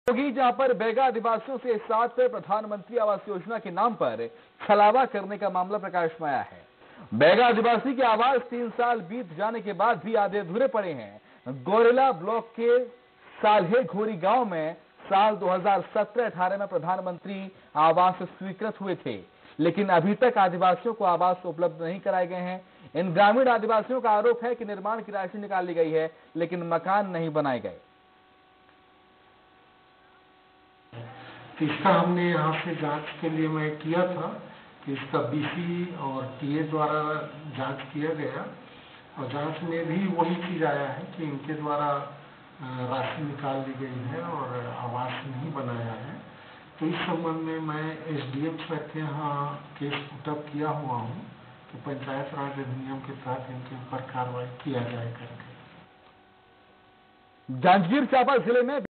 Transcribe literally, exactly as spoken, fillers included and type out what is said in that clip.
होगी, जहां पर बैगा आदिवासियों से साथ प्रधानमंत्री आवास योजना के नाम पर छलावा करने का मामला प्रकाश में आया है। बैगा आदिवासी के आवास तीन साल बीत जाने के बाद भी आधे अधूरे पड़े हैं। गोरेला ब्लॉक के साल्हे घोरी गांव में साल दो हज़ार सत्रह अठारह में प्रधानमंत्री आवास स्वीकृत हुए थे, लेकिन अभी तक आदिवासियों को आवास उपलब्ध नहीं कराए गए हैं। इन ग्रामीण आदिवासियों का आरोप है कि निर्माण की राशि निकाल ली गई है, लेकिन मकान नहीं बनाए गए। इसका हमने यहाँ से जांच के लिए मैं किया था कि इसका बीसी और टीए द्वारा जांच किया गया और जांच में भी वही चीज आया है कि इनके द्वारा राशि निकाल ली गई है और आवास नहीं बनाया है। तो इस संबंध में मैं एसडीएम सर के यहाँ केस पुटअप किया हुआ हूँ कि पंचायत राज अधिनियम के तहत इनके ऊपर कार्रवाई किया जाए करके। जांजगीर चांपा जिले में